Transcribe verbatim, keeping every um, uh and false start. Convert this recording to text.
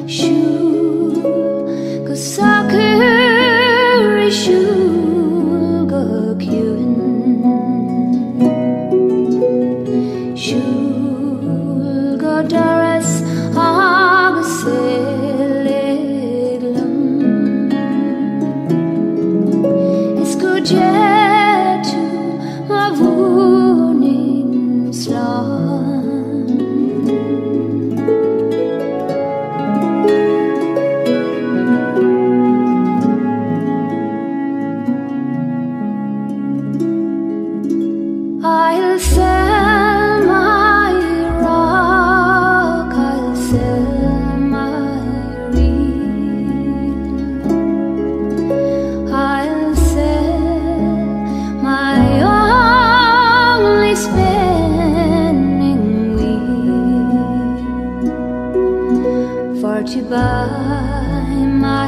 shul go sakuri shul go kyun shul go daras agaseleglam iskujetu mavunin slam I'll sell my rock, I'll sell my reel, I'll sell my only spinning wheel for to buy my